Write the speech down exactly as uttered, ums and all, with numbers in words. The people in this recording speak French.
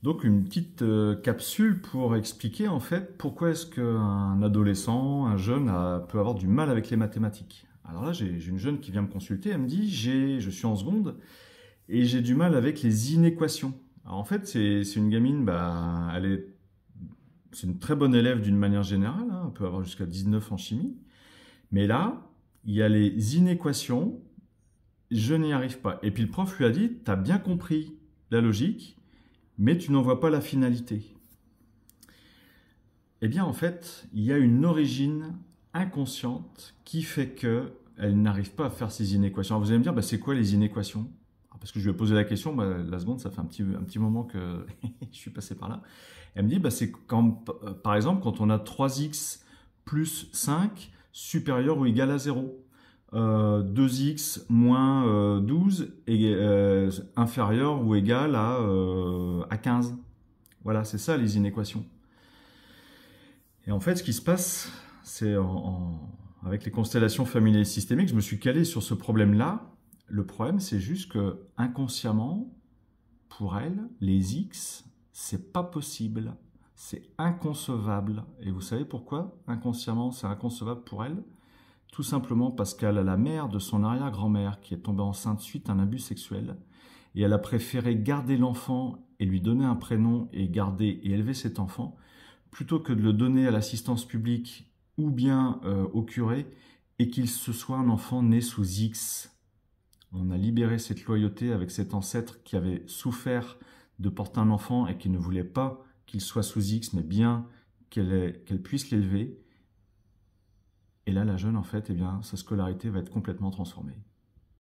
Donc une petite euh, capsule pour expliquer en fait pourquoi est-ce qu'un adolescent, un jeune a- peut avoir du mal avec les mathématiques. Alors là, j'ai j'ai une jeune qui vient me consulter, elle me dit, j'ai, je suis en seconde et j'ai du mal avec les inéquations. Alors en fait, c'est c'est une gamine, bah, elle est, c'est une très bonne élève d'une manière générale, hein, elle peut avoir jusqu'à dix-neuf en chimie, mais là, il y a les inéquations, je n'y arrive pas. Et puis le prof lui a dit, tu as bien compris la logique, mais tu n'en vois pas la finalité. Eh bien, en fait, il y a une origine inconsciente qui fait qu'elle n'arrive pas à faire ces inéquations. Alors vous allez me dire, bah, c'est quoi les inéquations? Parce que je lui ai posé la question, bah, la seconde, ça fait un petit, un petit moment que je suis passé par là. Elle me dit, bah, c'est quand, par exemple, quand on a trois x plus cinq supérieur ou égal à zéro. Euh, deux x moins euh, douze est euh, inférieur ou égal à, euh, à quinze. Voilà, c'est ça les inéquations. Et en fait, ce qui se passe, c'est en, en- avec les constellations familiales systémiques, je me suis calé sur ce problème-là. Le problème, c'est juste que inconsciemment, pour elle, les x, c'est pas possible, c'est inconcevable. Et vous savez pourquoi inconsciemment, c'est inconcevable pour elle? Tout simplement parce qu'elle a la mère de son arrière-grand-mère qui est tombée enceinte suite à un abus sexuel. Et elle a préféré garder l'enfant et lui donner un prénom et garder et élever cet enfant, plutôt que de le donner à l'assistance publique ou bien euh, au curé et qu'il se soit un enfant né sous X. On a libéré cette loyauté avec cet ancêtre qui avait souffert de porter un enfant et qui ne voulait pas qu'il soit sous X, mais bien qu'elle qu'elle puisse l'élever. Et là, la jeune, en fait, eh bien, sa scolarité va être complètement transformée.